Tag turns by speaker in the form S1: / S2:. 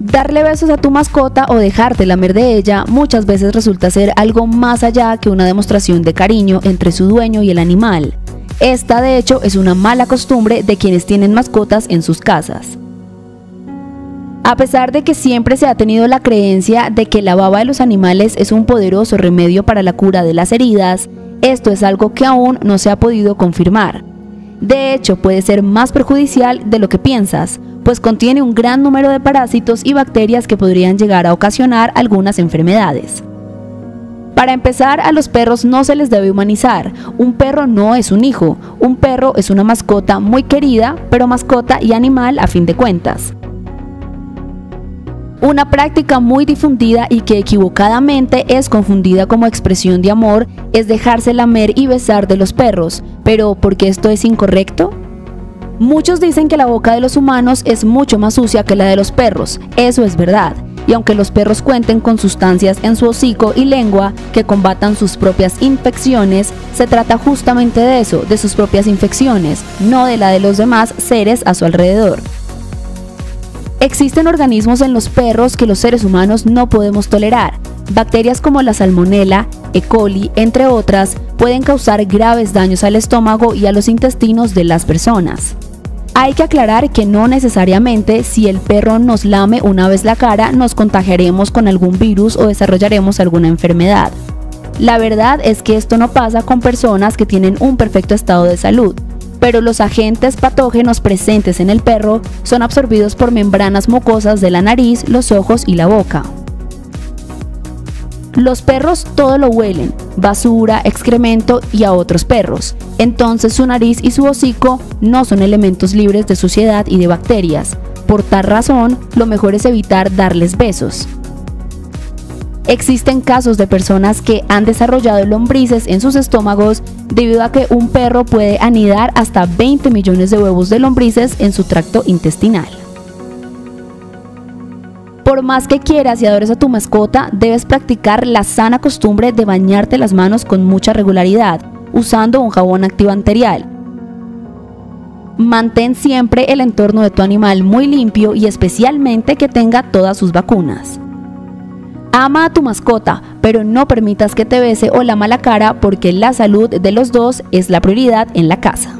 S1: Darle besos a tu mascota o dejarte lamer de ella muchas veces resulta ser algo más allá que una demostración de cariño entre su dueño y el animal. Esta, de hecho, es una mala costumbre de quienes tienen mascotas en sus casas. A pesar de que siempre se ha tenido la creencia de que la baba de los animales es un poderoso remedio para la cura de las heridas, esto es algo que aún no se ha podido confirmar. De hecho, puede ser más perjudicial de lo que piensas, pues contiene un gran número de parásitos y bacterias que podrían llegar a ocasionar algunas enfermedades. Para empezar, a los perros no se les debe humanizar. Un perro no es un hijo, un perro es una mascota muy querida, pero mascota y animal a fin de cuentas. Una práctica muy difundida y que equivocadamente es confundida como expresión de amor es dejarse lamer y besar de los perros, pero ¿por qué esto es incorrecto? Muchos dicen que la boca de los humanos es mucho más sucia que la de los perros, eso es verdad, y aunque los perros cuenten con sustancias en su hocico y lengua que combatan sus propias infecciones, se trata justamente de eso, de sus propias infecciones, no de la de los demás seres a su alrededor. Existen organismos en los perros que los seres humanos no podemos tolerar. Bacterias como la Salmonella, E. coli, entre otras, pueden causar graves daños al estómago y a los intestinos de las personas. Hay que aclarar que no necesariamente si el perro nos lame una vez la cara nos contagiaremos con algún virus o desarrollaremos alguna enfermedad. La verdad es que esto no pasa con personas que tienen un perfecto estado de salud, pero los agentes patógenos presentes en el perro son absorbidos por membranas mucosas de la nariz, los ojos y la boca. Los perros todo lo huelen, basura, excremento y a otros perros, entonces su nariz y su hocico no son elementos libres de suciedad y de bacterias. Por tal razón, lo mejor es evitar darles besos. Existen casos de personas que han desarrollado lombrices en sus estómagos debido a que un perro puede anidar hasta 20 millones de huevos de lombrices en su tracto intestinal. Por más que quieras y adores a tu mascota, debes practicar la sana costumbre de bañarte las manos con mucha regularidad, usando un jabón antibacterial. Mantén siempre el entorno de tu animal muy limpio y especialmente que tenga todas sus vacunas. Ama a tu mascota, pero no permitas que te bese o lama la cara porque la salud de los dos es la prioridad en la casa.